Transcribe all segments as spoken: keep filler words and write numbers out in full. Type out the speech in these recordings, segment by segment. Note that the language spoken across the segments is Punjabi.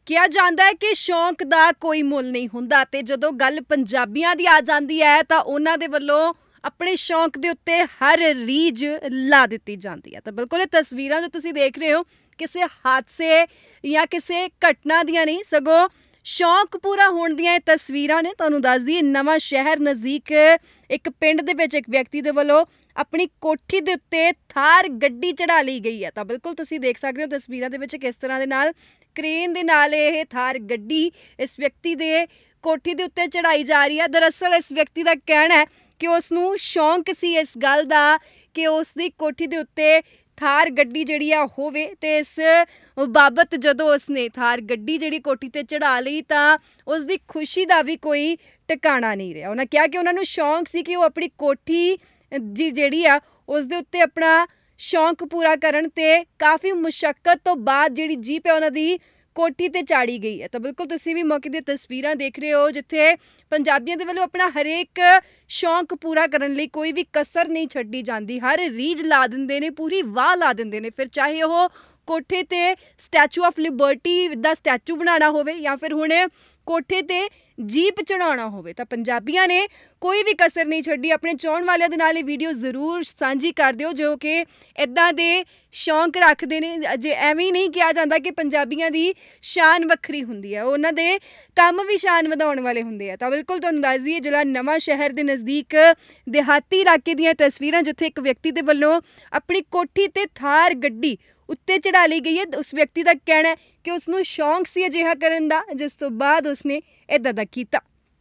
ਕਿਹਾ ਜਾਂਦਾ ਹੈ ਕਿ ਸ਼ੌਂਕ ਦਾ ਕੋਈ ਮੁੱਲ ਨਹੀਂ ਹੁੰਦਾ ਤੇ ਜਦੋਂ ਗੱਲ ਪੰਜਾਬੀਆਂ ਦੀ ਆ ਜਾਂਦੀ ਹੈ ਤਾਂ ਉਹਨਾਂ ਦੇ ਵੱਲੋਂ ਆਪਣੇ ਸ਼ੌਂਕ ਦੇ ਉੱਤੇ ਹਰ ਰੀਝ ਲਾ ਦਿੱਤੀ ਜਾਂਦੀ ਹੈ। ਤਾਂ ਬਿਲਕੁਲ ਇਹ ਤਸਵੀਰਾਂ ਜੋ ਤੁਸੀਂ ਦੇਖ ਰਹੇ ਹੋ ਕਿਸੇ ਹਾਦਸੇ ਜਾਂ ਕਿਸੇ ਘਟਨਾ ਦੀਆਂ ਨਹੀਂ, ਸਗੋਂ ਸ਼ੌਂਕ ਪੂਰਾ ਹੋਣ ਦੀਆਂ ਇਹ ਤਸਵੀਰਾਂ ਨੇ। ਤੁਹਾਨੂੰ ਦੱਸ ਦਈਏ, ਨਵਾਂ ਸ਼ਹਿਰ ਨਜ਼ਦੀਕ ਇੱਕ ਪਿੰਡ ਦੇ ਵਿੱਚ ਇੱਕ ਵਿਅਕਤੀ ਦੇ ਵੱਲੋਂ ਆਪਣੀ ਕੋਠੀ ਦੇ ਉੱਤੇ ਥਾਰ ਗੱਡੀ ਚੜਾ ਲਈ ਗਈ ਹੈ। ਤਾਂ ਬਿਲਕੁਲ ਤੁਸੀਂ ਦੇਖ ਸਕਦੇ ਹੋ ਤਸਵੀਰਾਂ ਦੇ ਵਿੱਚ ਕਿਸ ਤਰ੍ਹਾਂ ਦੇ ਨਾਲ ਕ੍ਰੇਨ ਦੇ ਨਾਲ ਇਹ ਥਾਰ ਗੱਡੀ ਇਸ ਵਿਅਕਤੀ ਦੇ ਕੋਠੀ ਦੇ ਉੱਤੇ ਚੜਾਈ ਜਾ ਰਹੀ ਹੈ। ਦਰਅਸਲ ਇਸ ਵਿਅਕਤੀ ਦਾ ਕਹਿਣਾ ਹੈ ਕਿ ਉਸ ਨੂੰ ਸ਼ੌਂਕ ਸੀ ਇਸ ਗੱਲ ਦਾ ਕਿ ਉਸ ਦੀ ਕੋਠੀ ਦੇ ਉੱਤੇ ਥਾਰ ਗੱਡੀ ਜਿਹੜੀ ਆ ਹੋਵੇ, ਤੇ ਇਸ ਬਾਬਤ ਜਦੋਂ ਉਸਨੇ ਥਾਰ ਗੱਡੀ ਜਿਹੜੀ ਕੋਠੀ ਤੇ ਚੜਾ ਲਈ ਤਾਂ ਉਸ ਦੀ ਖੁਸ਼ੀ ਦਾ ਵੀ ਕੋਈ ਟਿਕਾਣਾ ਨਹੀਂ ਰਿਹਾ। ਉਹਨਾਂ ਕਿਹਾ ਕਿ ਉਹਨਾਂ ਨੂੰ ਸ਼ੌਂਕ ਸੀ ਕਿ ਉਹ ਆਪਣੀ ਕੋਠੀ ਜੀ ਜਿਹੜੀ ਆ ਉਸ ਦੇ ਉੱਤੇ ਆਪਣਾ ਸ਼ੌਂਕ ਪੂਰਾ ਕਰਨ ਤੇ ਕਾਫੀ ਮੁਸ਼ੱਕਤ ਤੋਂ ਬਾਅਦ ਜਿਹੜੀ ਜੀਪ ਹੈ ਉਹਨਾਂ ਦੀ ਕੋਠੀ ਤੇ ਚਾੜੀ ਗਈ ਹੈ। ਤਾਂ ਬਿਲਕੁਲ ਤੁਸੀਂ ਵੀ ਮੌਕੇ ਦੀਆਂ ਤਸਵੀਰਾਂ ਦੇਖ ਰਹੇ ਹੋ ਜਿੱਥੇ ਪੰਜਾਬੀਆਂ ਦੇ ਵੱਲੋਂ ਆਪਣਾ ਹਰੇਕ ਸ਼ੌਂਕ ਪੂਰਾ ਕਰਨ ਲਈ ਕੋਈ ਵੀ ਕਸਰ ਨਹੀਂ ਛੱਡੀ ਜਾਂਦੀ, ਹਰ ਰੀਝ ਲਾ ਦਿੰਦੇ ਨੇ, ਪੂਰੀ ਵਾਹ ਲਾ ਦਿੰਦੇ ਨੇ। ਫਿਰ ਚਾਹੇ ਉਹ ਕੋਠੇ ਤੇ ਸਟੈਚੂ ਆਫ ਲਿਬਰਟੀ ਦਾ ਸਟੈਚੂ ਬਣਾਉਣਾ ਹੋਵੇ ਜਾਂ ਫਿਰ ਹੁਣ ਕੋਠੇ ਤੇ ਜੀਪ ਚੜਾਉਣਾ ਹੋਵੇ, ਤਾਂ ਪੰਜਾਬੀਆਂ ਨੇ ਕੋਈ ਵੀ ਕਸਰ ਨਹੀਂ ਛੱਡੀ। ਆਪਣੇ ਚਾਹਣ ਵਾਲਿਆਂ ਦੇ ਨਾਲ ਇਹ ਵੀਡੀਓ ਜ਼ਰੂਰ ਸਾਂਝੀ ਕਰ ਦਿਓ ਜੋ ਕਿ ਇੱਦਾਂ ਦੇ ਸ਼ੌਂਕ ਰੱਖਦੇ ਨੇ। ਅਜੇ ਐਵੇਂ ਹੀ ਨਹੀਂ ਕਿਹਾ ਜਾਂਦਾ ਕਿ ਪੰਜਾਬੀਆਂ ਦੀ ਸ਼ਾਨ ਵੱਖਰੀ ਹੁੰਦੀ ਹੈ, ਉਹਨਾਂ ਦੇ ਕੰਮ ਵੀ ਸ਼ਾਨ ਵਧਾਉਣ ਵਾਲੇ ਹੁੰਦੇ ਆ। ਤਾਂ ਬਿਲਕੁਲ ਤੁਹਾਨੂੰ ਦੱਸ ਦਈਏ, ਜ਼ਿਲ੍ਹਾ ਨਵਾਂ ਸ਼ਹਿਰ ਦੇ ਨਜ਼ਦੀਕ ਦਿਹਾਤੀ ਇਲਾਕੇ ਦੀਆਂ ਤਸਵੀਰਾਂ ਜਿੱਥੇ ਇੱਕ ਵਿਅਕਤੀ ਦੇ ਵੱਲੋਂ ਆਪਣੀ ਕੋਠੀ ਤੇ ਥਾਰ ਗੱਡੀ ਉੱਤੇ ਚੜਾ ਲਈ ਗਈ ਹੈ। ਉਸ ਵਿਅਕਤੀ ਦਾ ਕਹਿਣਾ ਹੈ ਕਿ ਉਸ ਨੂੰ ਸ਼ੌਂਕ ਸੀ ਅਜਿਹਾ ਕਰਨ ਦਾ, ਜਿਸ ਤੋਂ ਬਾਅਦ ਉਸਨੇ ਇੱਦਾਂ ਦਾ ਕੀਤਾ।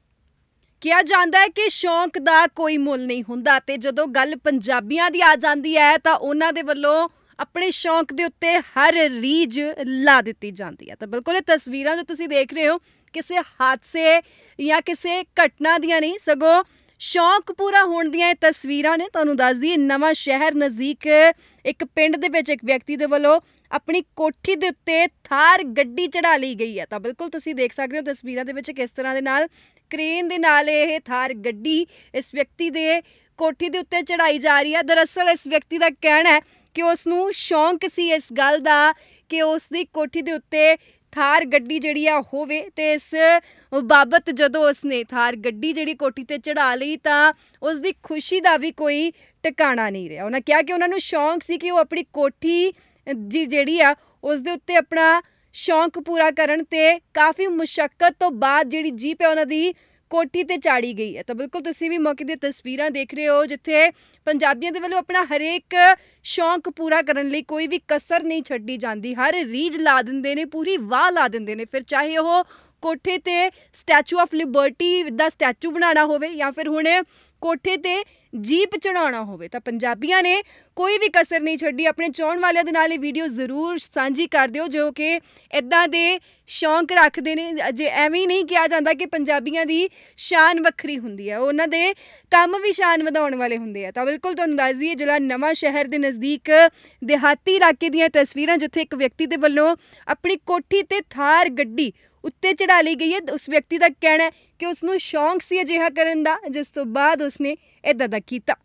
ਕਿਹਾ ਜਾਂਦਾ ਹੈ ਕਿ ਸ਼ੌਂਕ ਦਾ ਕੋਈ ਮੁੱਲ ਨਹੀਂ ਹੁੰਦਾ ਤੇ ਜਦੋਂ ਗੱਲ ਪੰਜਾਬੀਆਂ ਦੀ ਆ ਜਾਂਦੀ ਹੈ ਤਾਂ ਉਹਨਾਂ ਦੇ ਵੱਲੋਂ ਆਪਣੇ ਸ਼ੌਂਕ ਦੇ ਉੱਤੇ ਹਰ ਰੀਝ ਲਾ ਦਿੱਤੀ ਜਾਂਦੀ ਹੈ। ਤਾਂ ਬਿਲਕੁਲ ਇਹ ਤਸਵੀਰਾਂ ਜੋ ਤੁਸੀਂ ਦੇਖ ਰਹੇ ਹੋ ਕਿਸੇ ਹਾਦਸੇ ਜਾਂ ਕਿਸੇ ਘਟਨਾ ਦੀਆਂ ਨਹੀਂ, ਸਗੋਂ ਸ਼ੌਂਕ ਪੂਰਾ ਹੋਣ ਦੀਆਂ ਇਹ ਤਸਵੀਰਾਂ ਨੇ। ਤੁਹਾਨੂੰ ਦੱਸ ਦਈਏ, ਨਵਾਂ ਸ਼ਹਿਰ ਨਜ਼ਦੀਕ ਇੱਕ ਪਿੰਡ ਦੇ ਵਿੱਚ ਇੱਕ ਵਿਅਕਤੀ ਦੇ ਵੱਲੋਂ ਆਪਣੀ ਕੋਠੀ ਦੇ ਉੱਤੇ ਥਾਰ ਗੱਡੀ ਚੜਾ ਲਈ ਗਈ ਹੈ। ਤਾਂ ਬਿਲਕੁਲ ਤੁਸੀਂ ਦੇਖ ਸਕਦੇ ਹੋ ਤਸਵੀਰਾਂ ਦੇ ਵਿੱਚ ਕਿਸ ਤਰ੍ਹਾਂ ਦੇ ਨਾਲ ਕ੍ਰੇਨ ਦੇ ਨਾਲ ਇਹ ਥਾਰ ਗੱਡੀ ਇਸ ਵਿਅਕਤੀ ਦੇ ਕੋਠੀ ਦੇ ਉੱਤੇ ਚੜਾਈ ਜਾ ਰਹੀ ਹੈ। ਦਰਅਸਲ ਇਸ ਵਿਅਕਤੀ ਦਾ ਕਹਿਣਾ ਹੈ ਕਿ ਉਸ ਨੂੰ ਸ਼ੌਂਕ ਸੀ ਇਸ ਗੱਲ ਦਾ ਕਿ ਉਸ ਦੀ ਕੋਠੀ ਦੇ ਉੱਤੇ ਥਾਰ ਗੱਡੀ ਜਿਹੜੀ ਆ ਹੋਵੇ, ਤੇ ਇਸ ਬਾਬਤ ਜਦੋਂ ਉਸਨੇ ਥਾਰ ਗੱਡੀ ਜਿਹੜੀ ਕੋਠੀ ਤੇ ਚੜਾ ਲਈ ਤਾਂ ਉਸ ਦੀ ਖੁਸ਼ੀ ਦਾ ਵੀ ਕੋਈ ਟਿਕਾਣਾ ਨਹੀਂ ਰਿਹਾ। ਉਹਨਾਂ ਕਿਹਾ ਕਿ ਉਹਨਾਂ ਨੂੰ ਸ਼ੌਂਕ ਸੀ ਕਿ ਉਹ ਆਪਣੀ ਕੋਠੀ ਜੀ ਜਿਹੜੀ ਆ ਉਸ ਦੇ ਉੱਤੇ ਆਪਣਾ ਸ਼ੌਂਕ ਪੂਰਾ ਕਰਨ ਤੇ ਕਾਫੀ ਮੁਸ਼ੱਕਤ ਤੋਂ ਬਾਅਦ ਜਿਹੜੀ ਜੀਪ ਹੈ ਉਹਨਾਂ ਦੀ ਕੋਠੀ ਤੇ ਚਾੜੀ ਗਈ ਹੈ। ਤਾਂ ਬਿਲਕੁਲ ਤੁਸੀਂ ਵੀ ਮੌਕੇ ਦੀਆਂ ਤਸਵੀਰਾਂ ਦੇਖ ਰਹੇ ਹੋ ਜਿੱਥੇ ਪੰਜਾਬੀਆਂ ਦੇ ਵੱਲੋਂ ਆਪਣਾ ਹਰੇਕ ਸ਼ੌਂਕ ਪੂਰਾ ਕਰਨ ਲਈ ਕੋਈ ਵੀ ਕਸਰ ਨਹੀਂ ਛੱਡੀ ਜਾਂਦੀ, ਹਰ ਰੀਝ ਲਾ ਦਿੰਦੇ ਨੇ, ਪੂਰੀ ਵਾਹ ਲਾ ਦਿੰਦੇ ਨੇ। ਫਿਰ ਚਾਹੇ ਉਹ ਕੋਠੇ ਤੇ ਸਟੈਚੂ ਆਫ ਲਿਬਰਟੀ ਦਾ ਸਟੈਚੂ ਬਣਾਉਣਾ ਹੋਵੇ ਜਾਂ ਫਿਰ ਹੁਣ ਕੋਠੇ ਤੇ ਜੀਪ ਚੜਾਉਣਾ ਹੋਵੇ, ਤਾਂ ਪੰਜਾਬੀਆਂ ਨੇ ਕੋਈ ਵੀ ਕਸਰ ਨਹੀਂ ਛੱਡੀ। ਆਪਣੇ ਚਾਹਣ ਵਾਲਿਆਂ ਦੇ ਨਾਲ ਇਹ ਵੀਡੀਓ ਜ਼ਰੂਰ ਸਾਂਝੀ ਕਰ ਦਿਓ ਜੋ ਕਿ ਇੱਦਾਂ ਦੇ ਸ਼ੌਂਕ ਰੱਖਦੇ ਨੇ। ਅਜੇ ਐਵੇਂ ਹੀ ਨਹੀਂ ਕਿਹਾ ਜਾਂਦਾ ਕਿ ਪੰਜਾਬੀਆਂ ਦੀ ਸ਼ਾਨ ਵੱਖਰੀ ਹੁੰਦੀ ਹੈ, ਉਹਨਾਂ ਦੇ ਕੰਮ ਵੀ ਸ਼ਾਨ ਵਧਾਉਣ ਵਾਲੇ ਹੁੰਦੇ ਆ। ਤਾਂ ਬਿਲਕੁਲ ਤੁਹਾਨੂੰ ਦੱਸ ਦਈਏ, ਜ਼ਿਲ੍ਹਾ ਨਵਾਂ ਸ਼ਹਿਰ ਦੇ ਨਜ਼ਦੀਕ ਦਿਹਾਤੀ ਇਲਾਕੇ ਦੀਆਂ ਤਸਵੀਰਾਂ ਜਿੱਥੇ ਇੱਕ ਵਿਅਕਤੀ ਦੇ ਵੱਲੋਂ ਆਪਣੀ ਕੋਠੀ ਤੇ ਥਾਰ ਗੱਡੀ ਉੱਤੇ ਚੜਾ ਲਈ ਗਈ ਹੈ। ਉਸ ਵਿਅਕਤੀ ਦਾ ਕਹਿਣਾ ਹੈ ਕਿ ਉਸ ਨੂੰ ਸ਼ੌਂਕ ਸੀ ਅਜਿਹਾ ਕਰਨ ਦਾ, ਜਿਸ ਤੋਂ ਬਾਅਦ ਉਸਨੇ ਇੱਦਾਂ ਦਾ ਕੀਤਾ।